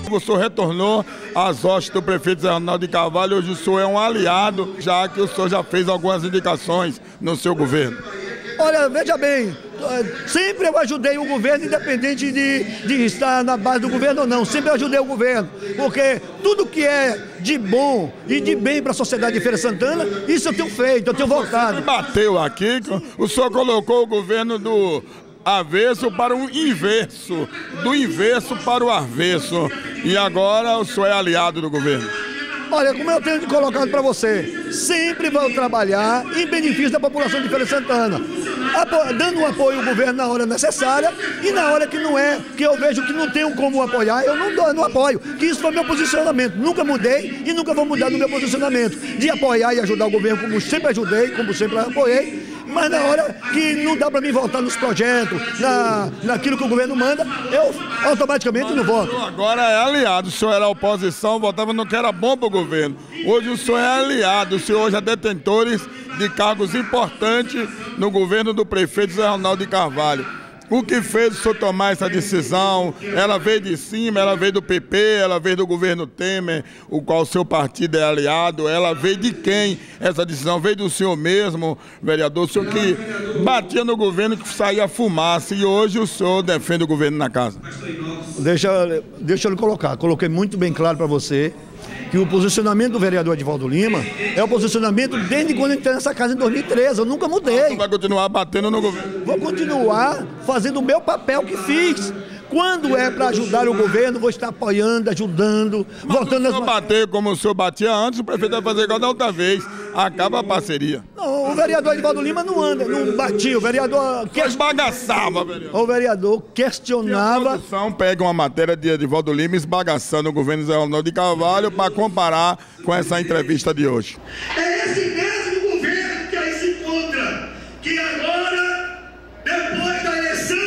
O senhor retornou às hostes do prefeito Zé Ronaldo de Carvalho. Hoje o senhor é um aliado, já que o senhor já fez algumas indicações no seu governo. Olha, veja bem, sempre eu ajudei o governo, independente de estar na base do governo ou não. Sempre eu ajudei o governo, porque tudo que é de bom e de bem para a sociedade de Feira de Santana, isso eu tenho feito, eu tenho voltado. Você bateu aqui, o senhor colocou o governo do avesso para o inverso, do inverso para o avesso, e agora o senhor é aliado do governo. Olha, como eu tenho colocado para você, sempre vou trabalhar em benefício da população de Feira de Santana, dando um apoio ao governo na hora necessária e na hora que não é, que eu vejo que não tenho como apoiar, eu não apoio. Que isso foi meu posicionamento. Nunca mudei e nunca vou mudar no meu posicionamento de apoiar e ajudar o governo, como sempre ajudei, como sempre apoiei. Mas na hora que não dá para mim votar nos projetos, naquilo que o governo manda, eu automaticamente não voto. Agora é aliado. O senhor era oposição, votava no que era bom para o governo. Hoje o senhor é aliado. O senhor hoje é detentor de cargos importantes no governo do prefeito Zé Ronaldo de Carvalho. O que fez o senhor tomar essa decisão? Ela veio de cima, ela veio do PP, ela veio do governo Temer, o qual o seu partido é aliado. Ela veio de quem essa decisão? Veio do senhor mesmo, vereador, o senhor que batia no governo que saía fumaça, e hoje o senhor defende o governo na casa. Deixa eu lhe colocar, coloquei muito bem claro para você que o posicionamento do vereador Edivaldo Lima é o posicionamento desde quando eu entrei nessa casa em 2013, eu nunca mudei. Você vai continuar batendo no governo? Vou continuar fazendo o meu papel que fiz. Quando é para ajudar o governo, vou estar apoiando, ajudando, voltando... Mas se o senhor bater como o senhor batia antes, o prefeito vai fazer igual da outra vez. Acaba a parceria. Não, o vereador Edivaldo Lima não anda, não batia. O vereador... Esbagaçava, vereador. O vereador questionava... A oposição pega uma matéria de Edivaldo Lima esbagaçando o governo Zé Ronaldo de Carvalho para comparar com essa entrevista de hoje. É esse mesmo governo que aí se encontra, que agora, depois da eleição,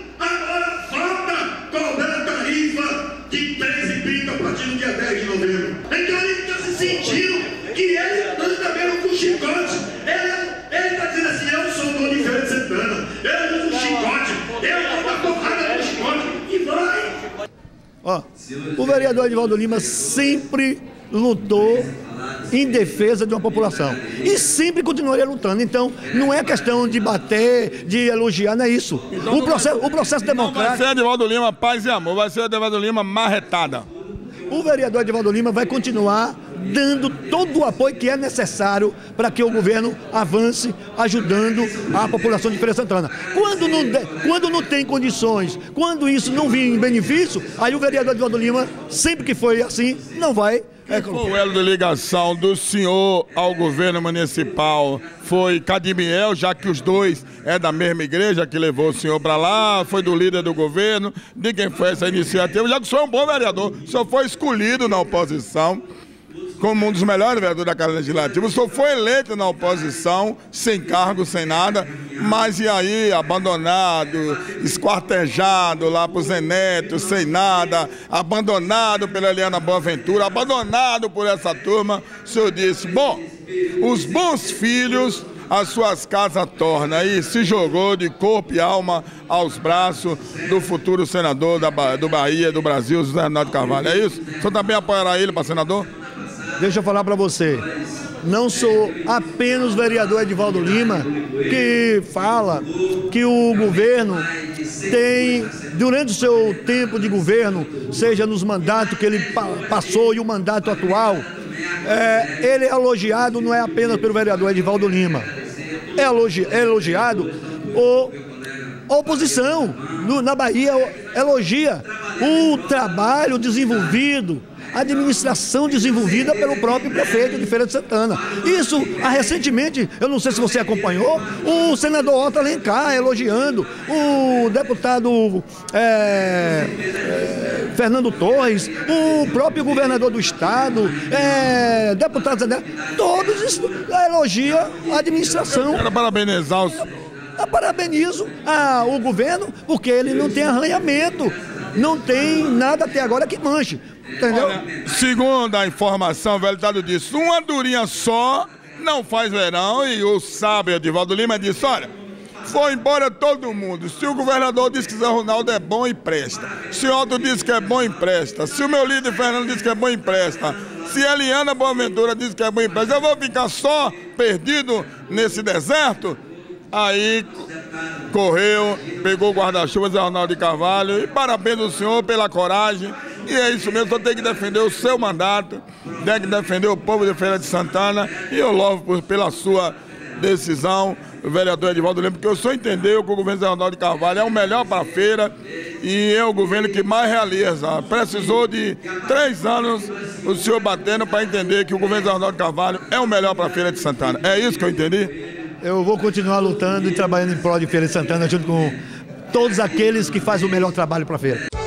agora volta cobrando tarifa de 13,30 a partir do dia 10 de novembro. Então ele está se sentindo que ele anda mesmo com chicote. Ele está dizendo assim: eu sou o dono de Feira de Santana, eu uso chicote, eu vou dar porrada no chicote e vai. Ó, o vereador Edivaldo Lima sempre lutou em defesa de uma população e sempre continuaria lutando. Então não é questão de bater, de elogiar, não é isso. Então, o processo democrático... Vai ser Edivaldo Lima paz e amor, vai ser Edivaldo Lima marretada. O vereador Edivaldo Lima vai continuar dando todo o apoio que é necessário para que o governo avance, ajudando a população de Feira de Santana. Quando não tem condições, quando isso não vir em benefício, aí o vereador Edivaldo Lima, sempre que foi assim, não vai... O elo de ligação do senhor ao governo municipal foi Cadimiel, já que os dois é da mesma igreja que levou o senhor para lá, foi do líder do governo, de quem foi essa iniciativa, já que o senhor é um bom vereador, o senhor foi escolhido na oposição como um dos melhores vereadores da Casa Legislativa, o senhor foi eleito na oposição, sem cargo, sem nada, mas e aí, abandonado, esquartejado lá pro Zé Neto, sem nada, abandonado pela Eliana Boaventura, abandonado por essa turma, o senhor disse: bom, os bons filhos as suas casas torna, e se jogou de corpo e alma aos braços do futuro senador do Bahia, do Brasil, Zé Ronaldo de Carvalho. É isso? O senhor também apoiará ele para senador? Deixa eu falar para você, não sou apenas o vereador Edivaldo Lima que fala que o governo tem, durante o seu tempo de governo, seja nos mandatos que ele passou e o mandato atual, ele é elogiado não é apenas pelo vereador Edivaldo Lima, é elogiado a oposição na Bahia, elogia o trabalho desenvolvido, a administração desenvolvida pelo próprio prefeito de Feira de Santana. Isso, recentemente, eu não sei se você acompanhou, o senador Otto Alencar elogiando o deputado Fernando Torres, o próprio governador do estado, deputados, todos elogiam a administração. Quero parabenizar os... Eu parabenizo o governo, porque ele não tem arranhamento, não tem nada até agora que manche. Entendeu? Olha, segundo a informação, velho dado disso, uma durinha só não faz verão, e o sábio Edivaldo Lima disse: olha, Foi embora todo mundo. Se o governador diz que Zé Ronaldo é bom, empresta. Se o Otto diz que é bom, empresta. Se o meu líder Fernando diz que é bom, empresta. Se Eliana Boaventura diz que é bom, empresta. Eu vou ficar só perdido nesse deserto? Aí correu, pegou o guarda-chuva Zé Ronaldo de Carvalho e parabéns ao senhor pela coragem. E é isso mesmo, só tem que defender o seu mandato, tem que defender o povo de Feira de Santana. E eu louvo pela sua decisão, o vereador Edivaldo Lima, porque o senhor entendeu que o governo Zé Ronaldo de Carvalho é o melhor para a feira e é o governo que mais realiza. Precisou de 3 anos o senhor batendo para entender que o governo Zé Ronaldo de Carvalho é o melhor para a Feira de Santana. É isso que eu entendi? Eu vou continuar lutando e trabalhando em prol de Feira de Santana junto com todos aqueles que fazem o melhor trabalho para a feira.